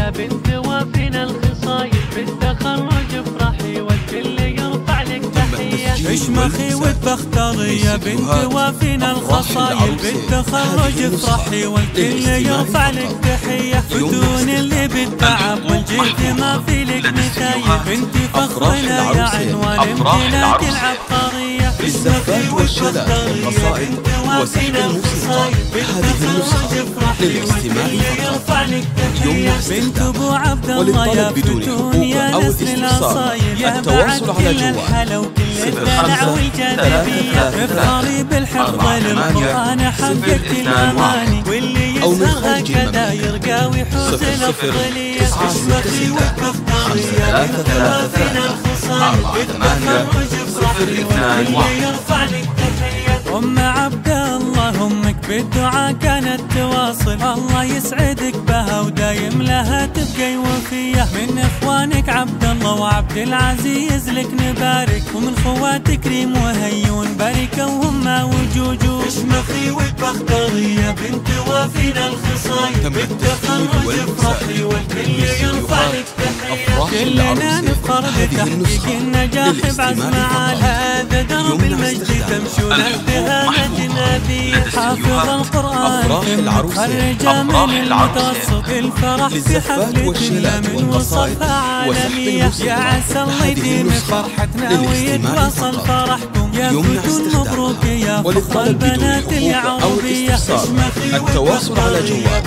يا بنت وافينا الخصايل، بالتخرج افرحي والكل يرفع لك تحية. اشمخي وتبختري يا بنت وافينا الخصايل، بالتخرج افرحي والكل يرفع لك تحية. فتون اللي بالتعب والجهد ما في لك مثايل، بنتي فخرنا يا عنوان امتلاك العبقرية. بالزفات والشلال والقصائد وسحب الموسيقى. هذه النسخة للاستماع فقط. يمنع بنت استخدامها ابو عبد الله يا وللطلب بدون فتون يا حقوق أو نسل الاستفسار الاصايل، يا التواصل على كل الحلا جوال وكل الدلع والجاذبية. افخري بالحفظ للقرآن حققت الأماني، واللي يسهر هكذا يرقى ويحوز الأفضلية. اشمخي وتبختري يا بنت وافينا الخصايل، بالتخرج افرحي والكل يرفع لك تحية. أم عبد الله أمك بالدعاء كانت تواصل، الله يسعدك بها ودايم لها تبقي وفية. من إخوانك عبد الله وعبد العزيز لك نبارك، ومن خواتك ريم وهيون باركة وهم وجوجو. اشمخي وتبختري يا بنت وافينا الخصايل، بالتخرج افرحي والكل يرفع لك تحية. كلنا نفخر بتحقيق النجاح بعزم عال، هذا درب المجد تمشون بهذا نبي. حافظ القرآن متخرجة من المتوسط، الفرح في حفلتنا من وصفها عالمية. يا عسى الله يديم فرحتنا ويتواصل فرحكم، يا فتون مبروك يا فخر البنات العربية. التواصل على جوال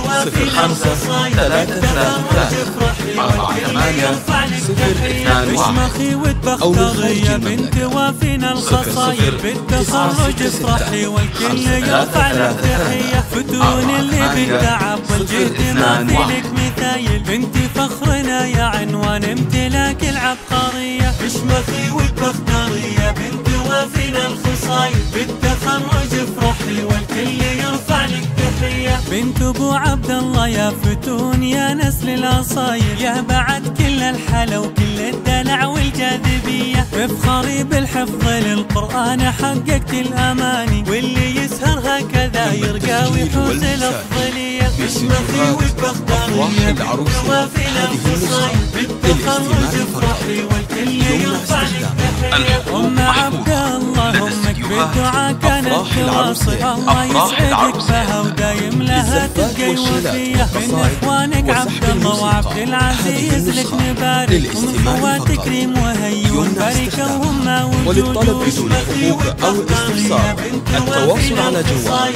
05-33-4-8-0-2-1 اشمخي وتبختري يا بنت وافينا الخصايل، بالتخرج افرحي والكل يرفع لك تحية. فتون اللي بالتعب والجهد ما في لك مثايل، بنتي فخرنا يا عنوان امتلاك العبقرية. اشمخي وتبختري يا بنت وافينا الخصايل، بالتخرج افرحي والكل يرفع لك تحية. بنت ابو عبد الله يا فتون يا نسل الاصايل، يا بعد كل الحلا وكل الدلع والجاذبية. افخري بالحفظ للقرآن حققت الأماني، واللي يسهر هكذا يرقى ويحوز الأفضلية. اشمخي وتبختري يا بنت وافينا الخصايل، بالتخرج افرحي والكل يرفع لك تحية. أم عبد الله أمك بالدعاء كانت تواصل، الله يسعدك بها ودايم لها تبقي وفية. من إخوانك عبد الله وعبد العزيز لك نبارك، ومن خواتك ريم وهيون باركة وهم وجوجو. وللطلب بدون حقوق أو الاستفسار التواصل على جوال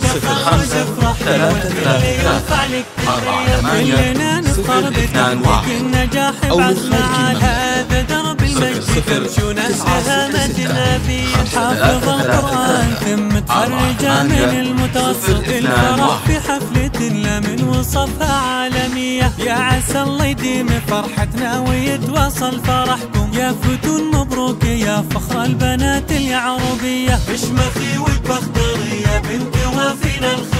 05-33-4-8-0-2-1 النجاح بعزم عال، هذا درب المجد تمشون بهامة النبي. حافظ القرآن ثم تخرجة من المتوسط، الفرح في حفلتنا من وصفها عالمية. يا عسى الله يديم فرحتنا ويتواصل فرحكم، يا فتون مبروك يا فخر البنات العربية. اشمخي وتبختري يا بنت وافينا الخصايل،